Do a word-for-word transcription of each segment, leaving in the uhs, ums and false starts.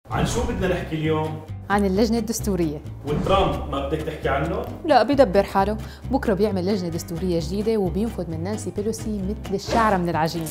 عن شو بدنا نحكي اليوم؟ عن اللجنة الدستورية. وترامب ما بدك تحكي عنه؟ لا، بيدبر حاله، بكره بيعمل لجنة دستورية جديدة وبينفض من نانسي بيلوسي مثل الشعرة من العجين.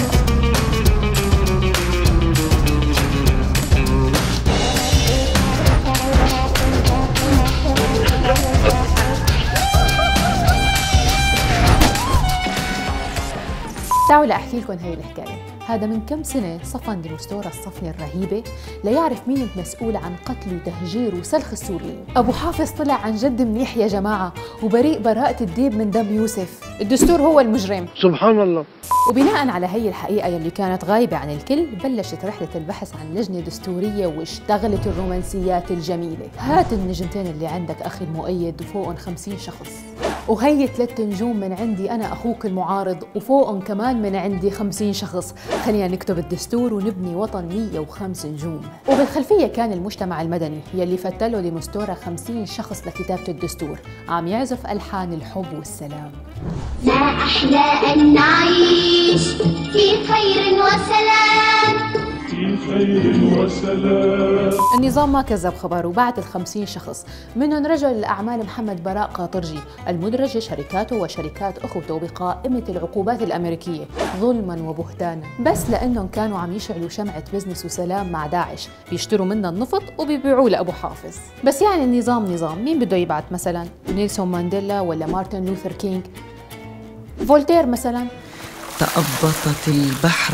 تعالوا لأحكي لكم هي الحكاية. هذا من كم سنة صفن ديمستورا الصفنة الرهيبة ليعرف مين المسؤول عن قتل وتهجير وسلخ السوريين. أبو حافظ طلع عن جد منيح يا جماعة، وبريء براءة الديب من دم يوسف. الدستور هو المجرم سبحان الله. وبناء على هي الحقيقة يلي كانت غايبة عن الكل، بلشت رحلة البحث عن لجنة دستورية واشتغلت الرومانسيات الجميلة. هات النجمتين اللي عندك أخي المؤيد وفوقهم خمسين شخص، وهي ثلاث نجوم من عندي أنا أخوك المعارض وفوقهم كمان من عندي خمسين شخص. خلينا نكتب الدستور ونبني وطن مية وخمسة نجوم. وبالخلفية كان المجتمع المدني يلي فتله ديمستورا خمسين شخص لكتابة الدستور، عم يعزف ألحان الحب والسلام. ما أحلى أن نعيش في خير وسلام، في خير وسلام. النظام ما كذب خبر وبعت الخمسين شخص، منهم رجل الأعمال محمد براء قاطرجي المدرج شركاته وشركات أخوته بقائمة العقوبات الأمريكية ظلما وبهتانا، بس لأنهم كانوا عم يشعلوا شمعة بزنس وسلام مع داعش، بيشتروا منها النفط وبيبيعوه لأبو حافظ. بس يعني النظام نظام، مين بده يبعت مثلا؟ نيلسون مانديلا ولا مارتن لوثر كينج؟ فولتير مثلا؟ تأبطت البحر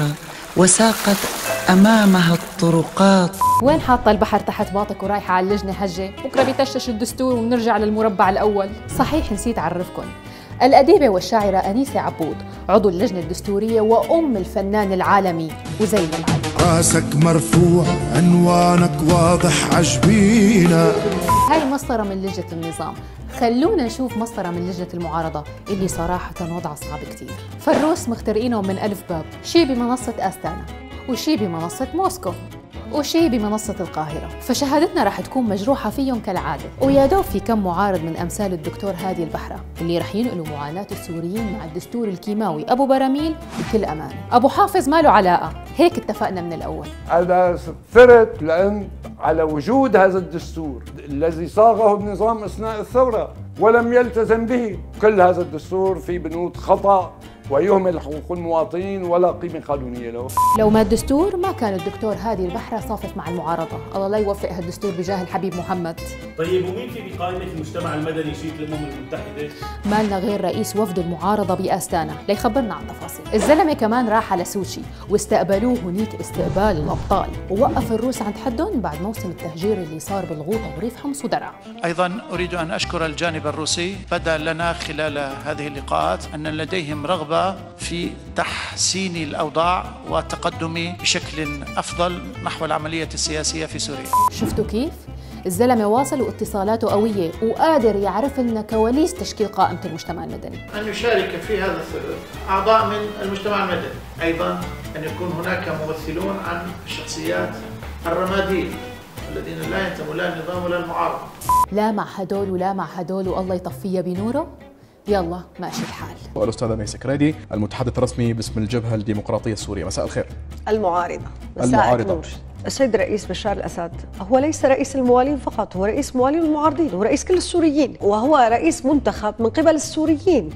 وساقت أمامها الطرقات. وين حاطة البحر تحت باطك ورايحة على اللجنة هجة؟ بكرة بيتشتش الدستور ونرجع للمربع الأول. صحيح نسيت أعرفكم، الأديبة والشاعرة أنيسة عبود عضو اللجنة الدستورية وأم الفنان العالمي وزين العالمي. راسك مرفوع عنوانك واضح عجبينا. هاي مسطرة من لجنة النظام. خلونا نشوف مسطرة من لجنة المعارضة اللي صراحة وضعها صعب كتير. فالروس مخترقينهم من ألف باب، شي بمنصة أستانا وشي بمنصة موسكو وشي بمنصة القاهرة، فشهادتنا راح تكون مجروحة فيهم كالعادة. ويا دوب في كم معارض من أمثال الدكتور هادي البحرة اللي راح ينقلوا معاناة السوريين مع الدستور الكيماوي أبو براميل بكل أمانة. أبو حافظ ما له علاقة، هيك اتفقنا من الأول. أنا ثرت لأن على وجود هذا الدستور الذي صاغه النظام أثناء الثورة ولم يلتزم به. كل هذا الدستور فيه بنود خطأ ويهمل حقوق المواطنين ولا قيمة قانونية له. لو ما الدستور ما كان الدكتور هادي البحرة صافف مع المعارضة، الله لا يوفق هالدستور بجاه الحبيب محمد. طيب ومين في بقائمة المجتمع المدني شيك الأمم المتحدة؟ مالنا غير رئيس وفد المعارضة بأستانا ليخبرنا عن تفاصيل. الزلمة كمان راح على سوتشي واستقبلوه هنيك استقبال الأبطال، ووقف الروس عند حدهم بعد موسم التهجير اللي صار بالغوطة وريف حمص ودرعا. أيضا أريد أن أشكر الجانب الروسي، بدا لنا خلال هذه اللقاءات أن لديهم رغبة في تحسين الأوضاع والتقدم بشكل أفضل نحو العملية السياسية في سوريا. شفتوا كيف؟ الزلمة واصل واتصالاته قوية وقادر يعرف لنا كواليس تشكيل قائمة المجتمع المدني. أن يشارك في هذا الثلث أعضاء من المجتمع المدني، أيضا أن يكون هناك ممثلون عن الشخصيات الرماديين الذين لا ينتموا لا النظام ولا المعارضة. لا مع هدول ولا مع هدول والله يطفيها بنوره. يلا ماشي الحال. والأستاذة ميسة كريدي المتحدث الرسمي باسم الجبهة الديمقراطية السورية، مساء الخير. المعارضة. مساء المعارضة. النور. السيد الرئيس بشار الأسد هو ليس رئيس الموالين فقط، هو رئيس موالين المعارضين، هو رئيس كل السوريين، وهو رئيس منتخب من قبل السوريين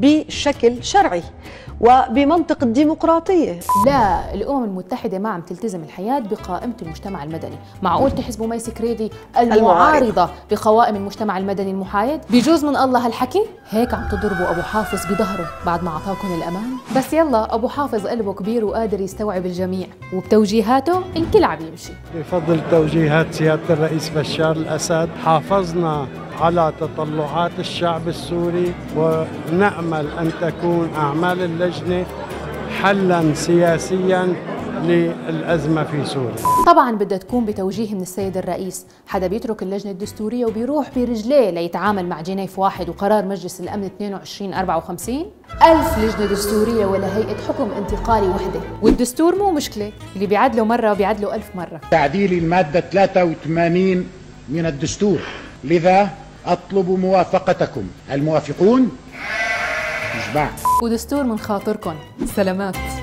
بشكل شرعي وبمنطق الديمقراطية. لا، الأمم المتحدة ما عم تلتزم الحياة بقائمة المجتمع المدني. معقول تحسبوا ميسي كريدي المعارضة بقوائم المجتمع المدني المحايد؟ بيجوز من الله هالحكي؟ هيك عم تضربوا أبو حافظ بظهره بعد ما أعطاكم الأمان؟ بس يلا، أبو حافظ قلبه كبير وقادر يستوعب الجميع، وبتوجيهاته الكل عم يمشي. بفضل توجيهات سيادة الرئيس بشار الأسد حافظنا على تطلعات الشعب السوري، ونأمل أن تكون أعمال اللجنة حلاً سياسياً للأزمة في سوريا. طبعاً بدها تكون بتوجيه من السيد الرئيس، حدا بيترك اللجنة الدستورية وبيروح برجليه ليتعامل مع جنيف واحد وقرار مجلس الأمن اثنين وعشرين أربعة وخمسين؟ ألف لجنة دستورية ولا هيئة حكم انتقالي وحدة، والدستور مو مشكلة، اللي بيعدله مرة بيعدله ألف مرة. تعديل المادة ثلاثة وثمانين من الدستور، لذا أطلب موافقتكم. الموافقون؟ مش بعد. ودستور من خاطركم. سلامات.